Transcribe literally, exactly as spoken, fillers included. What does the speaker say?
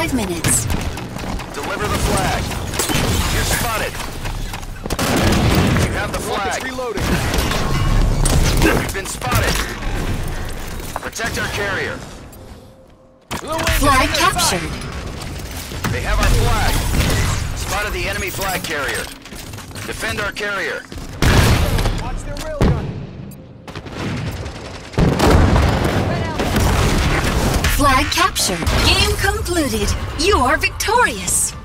five minutes. Deliver the flag. You're spotted. You have the flag. Rockets reloading. We've been spotted. Protect our carrier. Flag captured. They have our flag. Spotted the enemy flag carrier. Defend our carrier. Watch their railgun. Flag captured. Game concluded. You are victorious.